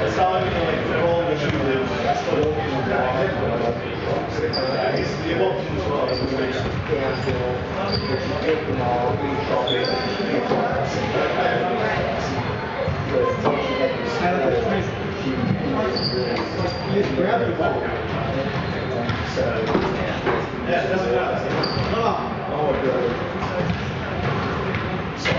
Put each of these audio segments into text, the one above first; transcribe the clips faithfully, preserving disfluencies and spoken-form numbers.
saw him like the whole when she was walking on the He's the option as well. He's grabbed the ball. So, yeah, that's what come on. Oh, good. So,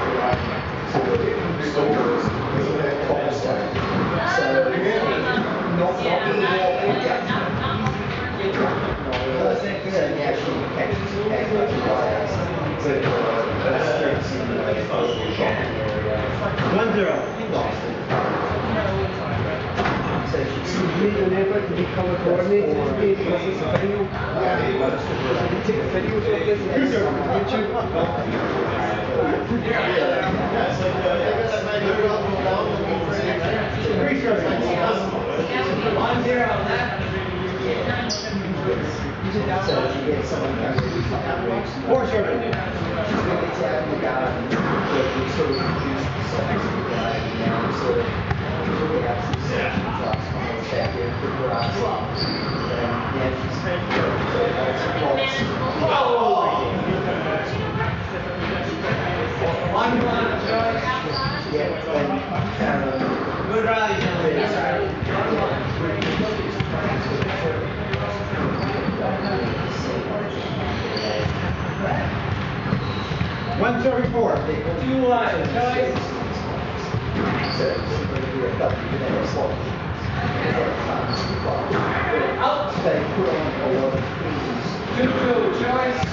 one zero. He lost it. So you need an effort to be color coordinated and be able to see the venue. You take a video of this and it's on YouTube. One zero on that. So you get someone who's four serving. She's really tapping the guy and sort of reduce the size of the guy and sort of really have some sections last one on the back there, put her on and yeah, she's so that's close. One one choice. Yeah, and good rally, one thirty-four. Two lines, choice. Out. Two two, choice.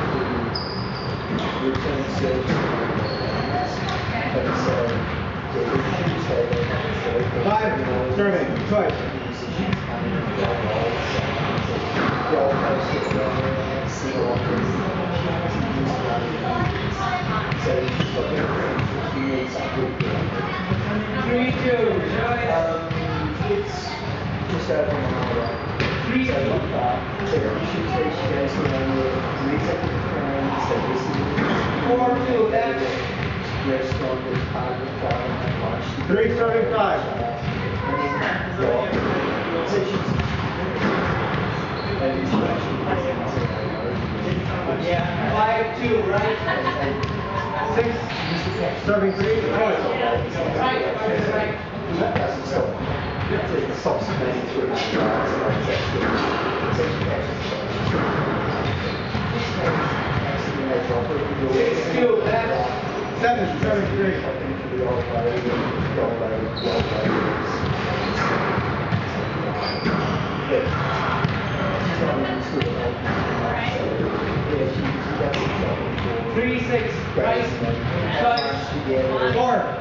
Five, serving, choice. Three two, choice. Um, it's just out of my three two. Four two, that's three starting five. Yeah, five two, right? Six starting three. Right, right, right. Six two, that's seven starting three. Three six, right, choice, four.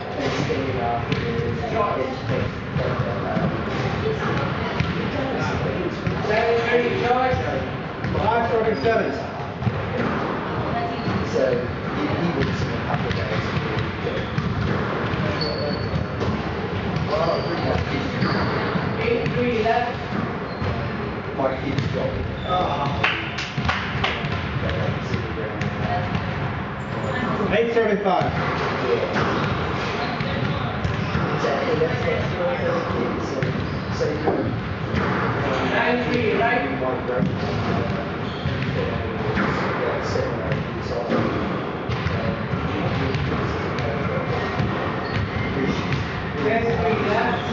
Seven three, choice, five starting seven. So he was a couple of days. Eight three left. My kid's job. Eight starting five. Nine three, right? Ten three left.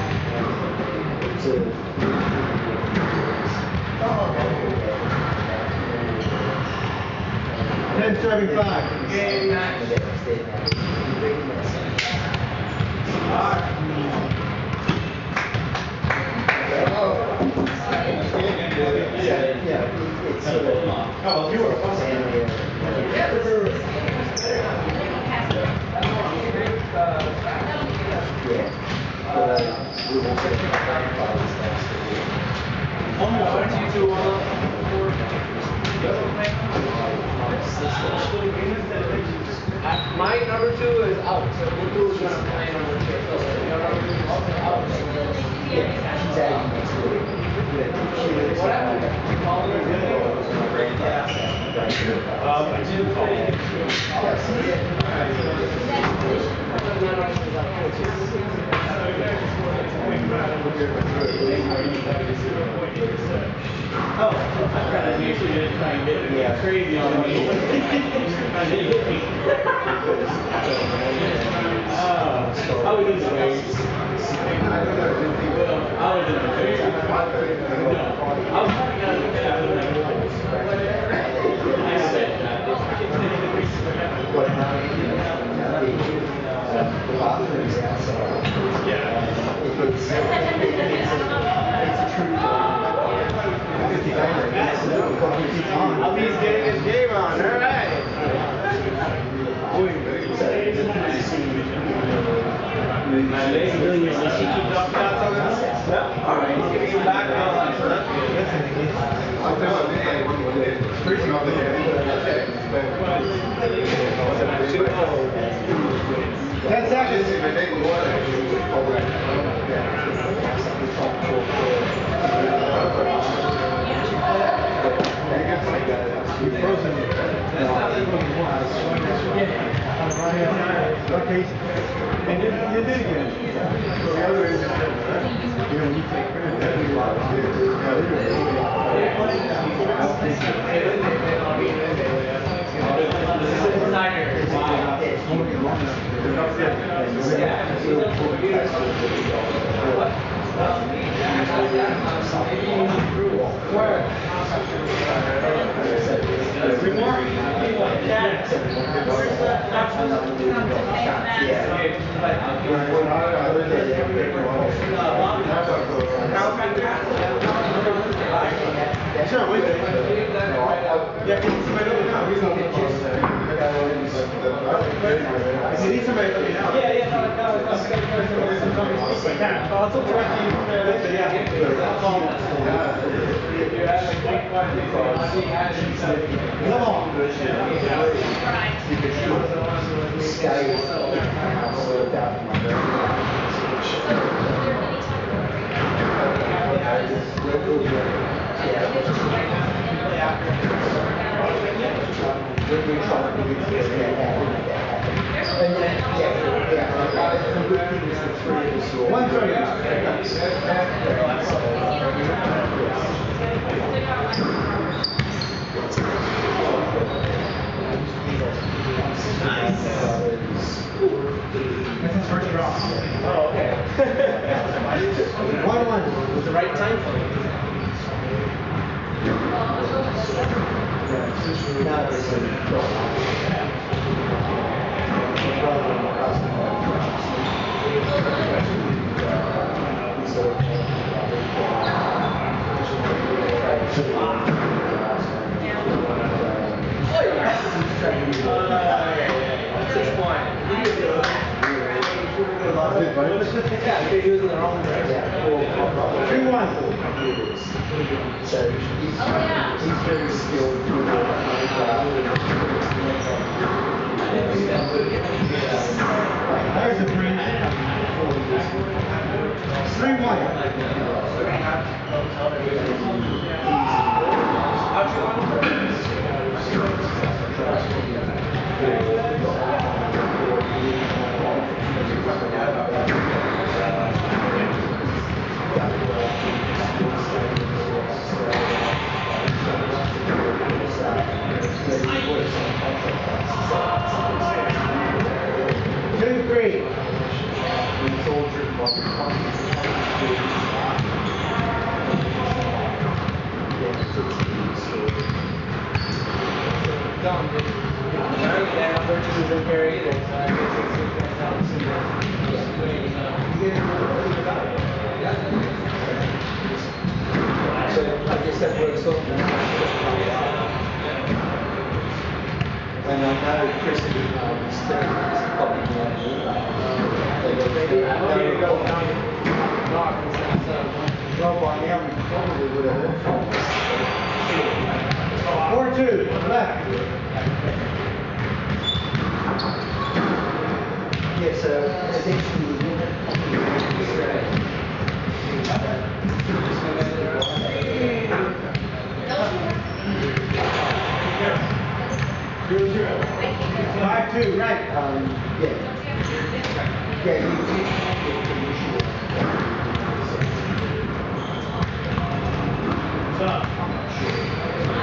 Ten starting five. Game match. Yeah, yeah, it's sort of. Oh, you were. My number two is out, so Luku is going to play number two. So your number two is also out. Yeah, she's adding next week. Um, I did play. Oh, I tried to make sure you didn't try and get Yeah. crazy on me. Oh, I was in the waves. Well, I was in the waves. No, I was trying to get out of the cab. I said, But now you can, now they, uh, the bathrooms outside. yeah. It's, it's a, it's a true Abhijeet getting his game on, alright. My leg doing your cheeky drop shots on this? Yeah. Alright, he's giving him back all that, so that's good. Ten seconds. You're frozen. Okay. And you, you did again. So the other is, you know, when you take credit, that we love Three more? Sure, wait. Yeah, can you see my number now? If you need somebody, let me know. Yeah, yeah, no, no, no. I'll talk directly to you. Yeah. Come on. One thirty. Nice. That's his first draw. Oh, okay. One one. Was the right time for me? Six point. Yeah, they do it in the wrong direction. Three one. So he's, he's very skilled. There's a three. Three one. Two three. Done. Yeah, Burgess isn't here either, so I guess it's just gonna tell us in there. So I guess that works off. And I know Chris is probably more than There you go. Well, by now we probably would have heard from us. Four two, left. Yeah, so essentially we will have Zero zero. Five two, right? Um, yeah. Yeah, you, you, tough.